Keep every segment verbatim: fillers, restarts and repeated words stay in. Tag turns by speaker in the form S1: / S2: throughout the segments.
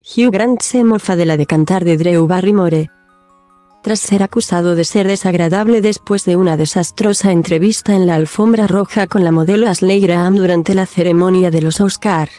S1: Hugh Grant se mofa de la de cantar de Drew Barrymore. Tras ser acusado de ser desagradable después de una desastrosa entrevista en la alfombra roja con la modelo Ashley Graham durante la ceremonia de los Oscar.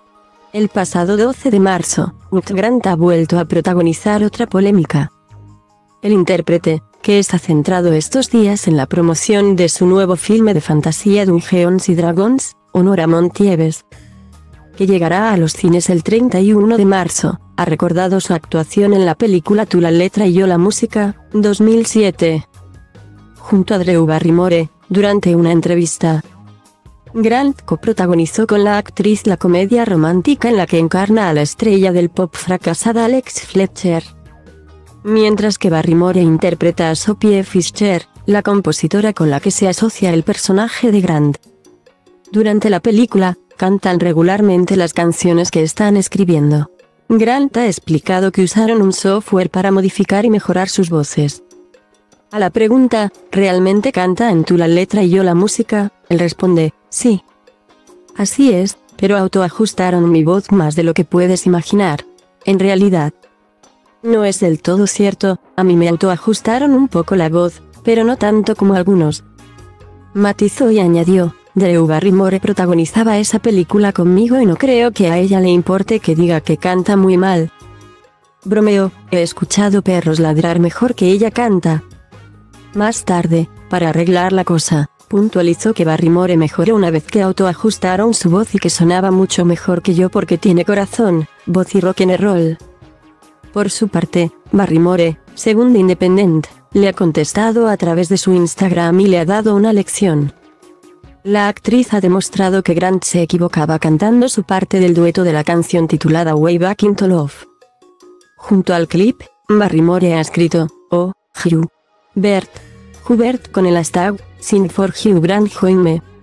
S1: El pasado doce de marzo, Hugh Grant ha vuelto a protagonizar otra polémica. El intérprete, que está centrado estos días en la promoción de su nuevo filme de fantasía Dungeons y Dragons, Honor a Montiebes, que llegará a los cines el treinta y uno de marzo, ha recordado su actuación en la película Tú la letra y yo la música, dos mil siete. Junto a Drew Barrymore, durante una entrevista, Grant coprotagonizó con la actriz la comedia romántica en la que encarna a la estrella del pop fracasada Alex Fletcher. Mientras que Barrymore interpreta a Sophie Fisher, la compositora con la que se asocia el personaje de Grant. Durante la película, cantan regularmente las canciones que están escribiendo. Grant ha explicado que usaron un software para modificar y mejorar sus voces. A la pregunta, ¿realmente canta en Tú la letra y yo la música?, él responde, sí. Así es, pero autoajustaron mi voz más de lo que puedes imaginar. En realidad, no es del todo cierto, a mí me autoajustaron un poco la voz, pero no tanto como algunos. Matizó y añadió, Drew Barrymore protagonizaba esa película conmigo y no creo que a ella le importe que diga que canta muy mal. Bromeo, he escuchado perros ladrar mejor que ella canta. Más tarde, para arreglar la cosa, puntualizó que Barrymore mejoró una vez que autoajustaron su voz y que sonaba mucho mejor que yo porque tiene corazón, voz y rock and roll. Por su parte, Barrymore, según The Independent, le ha contestado a través de su Instagram y le ha dado una lección. La actriz ha demostrado que Grant se equivocaba cantando su parte del dueto de la canción titulada Way Back Into Love. Junto al clip, Barrymore ha escrito, oh, Hugh Bert, Hubert con el hashtag, Sing for Hugh Grant Join Me.